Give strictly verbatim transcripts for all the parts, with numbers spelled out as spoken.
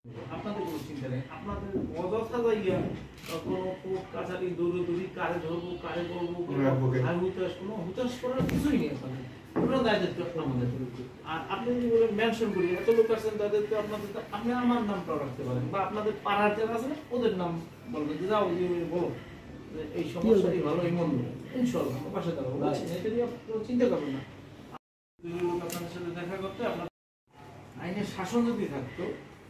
আপনাদের কোনো চিন্তা নেই, আপনাদের অযথা যাইয়া কোনো কোর্ট কাছারি দৌড়ে দৌড়ি কারে ধরবো কারে করবো আর হুতাশ কোনো হুতাশ করার কিছুই নেই আপনাদের কোনো দায়িত্ব আমাদের। আর আপনি যদি বলেন মেনশন করি এত লোক আছেন তাদের তো আপনাদের আপনি আমার নামটাও রাখতে পারেন বা আপনাদের পাড়ার যারা আছে ওদের নাম বলবেন যে যাও বলো এই সমস্যাটি ভালো এই মন্দ ইনশাআল্লাহ পাশে দাঁড়াবো, এটা নিয়ে আপনারা চিন্তা করবেন না। লোক আপনাদের সাথে দেখা করতে আপনার আইনের শাসন যদি থাকতো,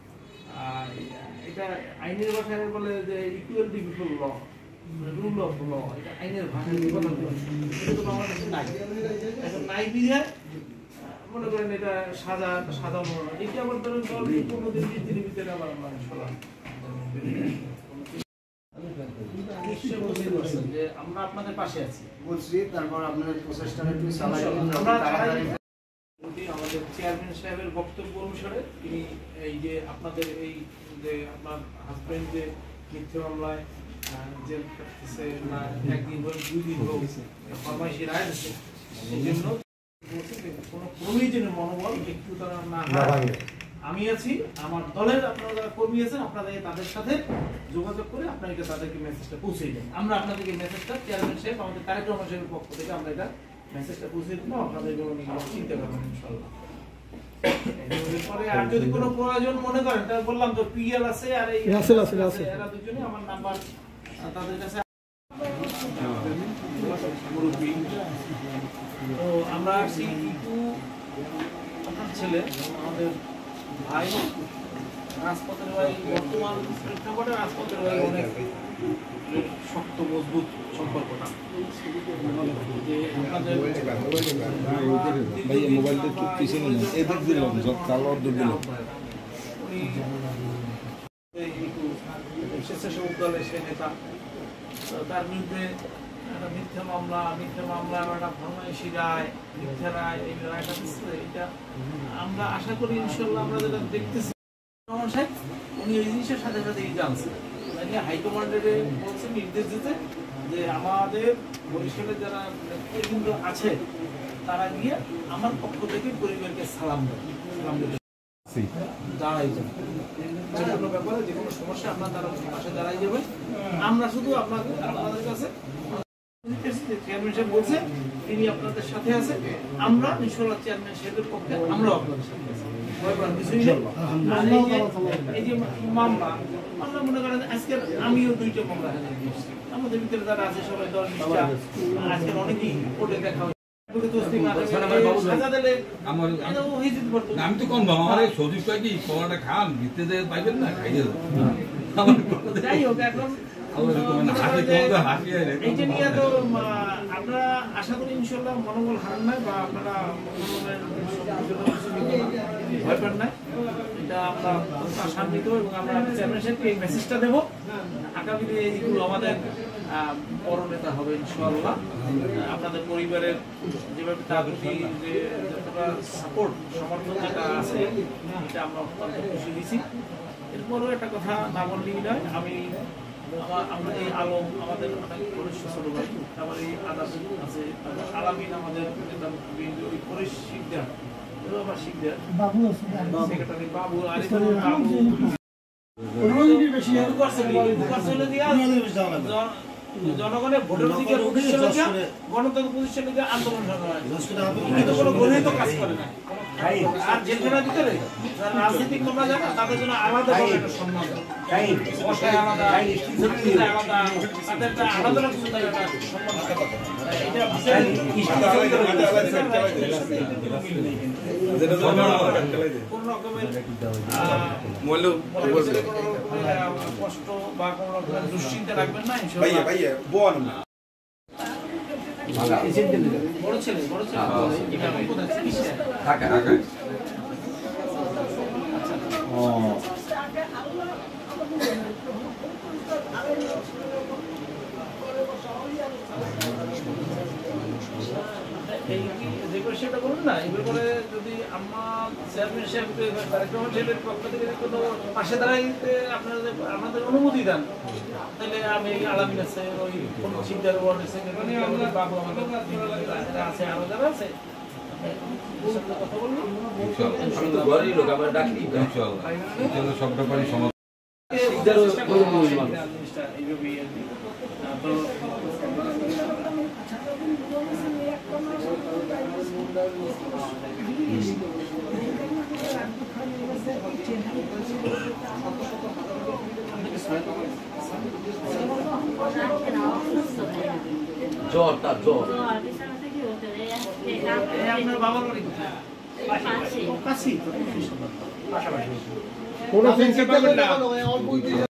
এটা আইনের ভাষায় বলে যে equality before law, rule of law, এটা আইনের ভাষায় কথা বলে এটা তো বাংলাদেশে নাই। এখন নাই বিধায় মনে করেন এটা সাজা সাজানো, এটা আবার ধরেন পনেরো দিন বিশ দিনের ভিতরে আবার আমরা শোনাম যে আমরা আপনাদের পাশে আছি বলছি। তারপর আপনাদের প্রচেষ্টাটা একটু চালাই আমাদের চেয়ারম্যান সাহেবের বক্তব্য অনুসারে তিনি এই যে আপনাদের এই যে আপনার হাজবেন্ড যে মিথ্যে মামলায় জেল কাটতেছে না একদিন হোক দুই দিন হোক ফরমাইশি রায় দিচ্ছে, সেই জন্য কোনো ক্রমেই যেন মনোবল একটু তারা না হারায়। আমি আছি, আমার দলের আপনারা যারা কর্মী আছেন আপনারা তাদের সাথে যোগাযোগ করে আপনাদেরকে তাদেরকে মেসেজটা পৌঁছে দেন। আমরা আপনাদেরকে মেসেজটা চেয়ারম্যান সাহেব আমাদের কার্যক্রম সাহেবের পক্ষ থেকে আমরা এটা মেসেজটা পৌঁছে দিন, আপনাদের চিন্তা করবেন ইনশাআল্লাহ। পরে আর যদি কোনো প্রয়োজন মনে করেন তাহলে বললাম তো পিএল আছে আর এই এরা দুজনে আমার নাম্বার তাদের কাছে। তো আমরা আসছি ইটু আপনার ছেলে আমাদের ভাই রাজপথের ভাই, বর্তমান প্রেক্ষাপটে রাজপথের ভাই অনেক শক্ত মজবুত সম্পর্কটা যে আপনাদের স্বেচ্ছাসেবক দলের সে নেতা, তার বিরুদ্ধে একটা মিথ্যা মামলা মিথ্যা মামলা একটা ফরমাইশি রায় মিথ্যা রায় এই রায়টা দিচ্ছে। এটা আমরা আশা করি ইনশাল্লাহ আমরা যেটা দেখতেছি রহমান সাহেব উনি এই জিনিসের সাথে সাথে এই জানছেন, হাইকমান্ডের বলছে নির্দেশ দিতে যে আমাদের বরিশালের যারা নেতৃবৃন্দ আছে তারা গিয়ে আমার পক্ষ থেকে পরিবারকে সালাম দেয়, সালাম দেবে দাঁড়াই যাবে যে কোনো ব্যাপারে যে কোনো সমস্যা আপনার তারা পাশে দাঁড়াই যাবে। আমরা শুধু আপনাদের আপনাদের কাছে চেয়ারম্যান সাহেব বলছে তিনি আপনাদের সাথে আছে, আমরা ইনশাআল্লাহ চেয়ারম্যান সাহেবের পক্ষে আমরাও আপনাদের সাথে আছি। এই যে মামলা আমরা মনে করেন আজকে আমিও দুইটা মামলা হাজির দিয়েছি, আমাদের ভিতরে যারা আছে সবাই দল আজকে অনেকেই কোর্টে দেখা হয়। আমি তো কম আমার এই সৌদি কি কলাটা খান ভিতরে পাইবেন না খাইয়ে যাই হোক এখন আপনারা আশা করি ইনশাল্লাহ মনোবল হারান নাই বা আপনারা ভয় পান নাই, এটা আমরা শান্তিত এবং আমরা চেয়ারম্যান সাহেবকে এই মেসেজটা দেবো। আগামী দিনে এইগুলো আমাদের বড় নেতা হবে ইনশাআল্লাহ। আপনাদের পরিবারের যেভাবে তার প্রতি যে যতটা সাপোর্ট সমর্থন যেটা আছে এটা আমরা অত্যন্ত খুশি দিয়েছি। এরপরেও একটা কথা না বললেই নয়, আমি আমরা এই আলম আমাদের অনেক ঘনিষ্ঠ ছোট ভাই, আমার এই আদাস আছে আলামিন আমাদের ফরিশ শিকদার আমার শিকদার সেক্রেটারি বাবু আর জনগণের ভোটের অধিকার গণতন্ত্র প্রতিষ্ঠার লিগে আন্দোলন কোনো গণিত কাজ করে না। আর জেলখানার ভিতরে রাজনৈতিক মামলা জানা তাদের জন্য আলাদা সম্মান আলাদা আলাদা তাদের আলাদা কোন রকমের কষ্ট বা কোন রকমের দুশ্চিন্তা রাখবেন না। বড় ছেলে বড় ছেলে সেটা করুন না। এবার করে যদি আমার চেয়ারম্যান সাহেব কার্যক্রম সাহেবের পক্ষ থেকে কোনো পাশে দাঁড়াইতে আপনারা আমাদের অনুমতি দেন তাহলে আমি আলামিন আছে ওই কোন শিকদার ওয়ার্ড আছে বাবু আমাদের আছে আরো যারা আছে কথা বলবো ইনশাআল্লাহ আমি তো ঘরেই লোক আমরা ডাকি ইনশাআল্লাহ ইনশাআল্লাহ সব ব্যাপারই সমাধান শিকদারও করে বলি মানুষ জিনিসটা এইভাবেই আর কি তো জ্বর তার জ্বর এই আপনার বাবার বাড়ি কোথায়? কাছেই তো, পাশাপাশি কোনো চিন্তা করবেন না অল্প